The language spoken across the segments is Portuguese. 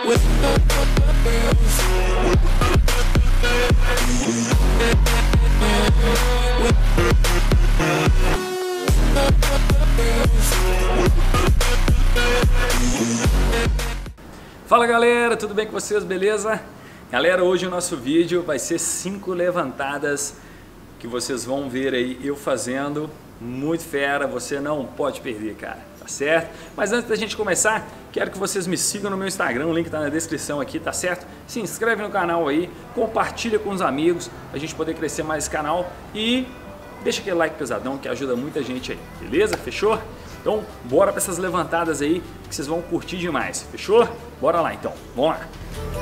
Fala galera, tudo bem com vocês? Beleza? Galera, hoje o nosso vídeo vai ser 5 levantadas que vocês vão ver aí eu fazendo, muito fera, você não pode perder, cara, tá certo? Mas antes da gente começar, quero que vocês me sigam no meu Instagram, o link tá na descrição aqui, tá certo? Se inscreve no canal aí, compartilha com os amigos, pra gente poder crescer mais esse canal e deixa aquele like pesadão que ajuda muita gente aí, beleza? Fechou? Então, bora para essas levantadas aí que vocês vão curtir demais, fechou? Bora lá então, vamos lá!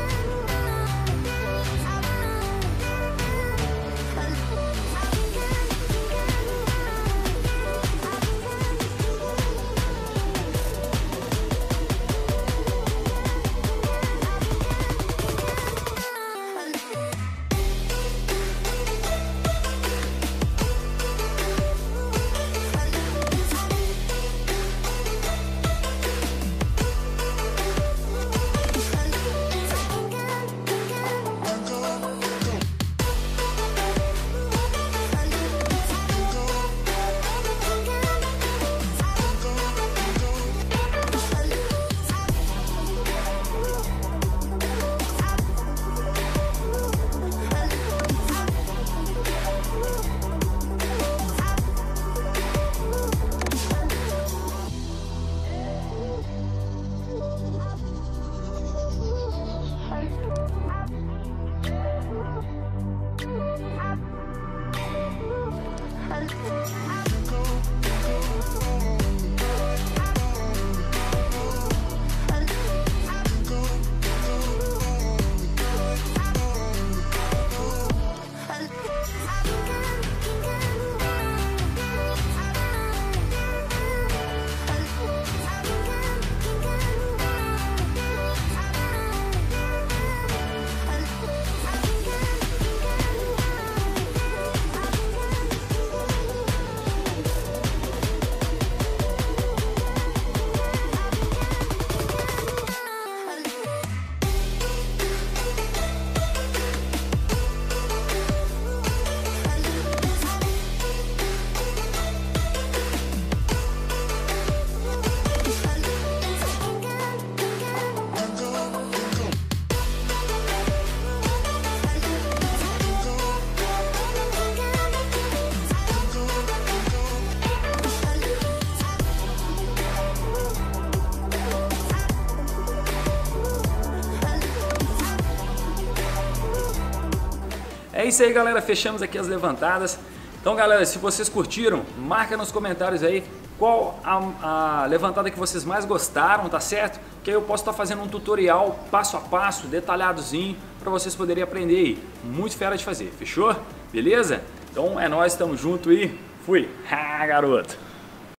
É isso aí, galera, fechamos aqui as levantadas. Então, galera, se vocês curtiram, marca nos comentários aí qual a levantada que vocês mais gostaram, tá certo? Que aí eu posso estar fazendo um tutorial passo a passo, detalhadozinho, para vocês poderem aprender aí. Muito fera de fazer, fechou? Beleza? Então é nóis, tamo junto e fui! Ah, garoto!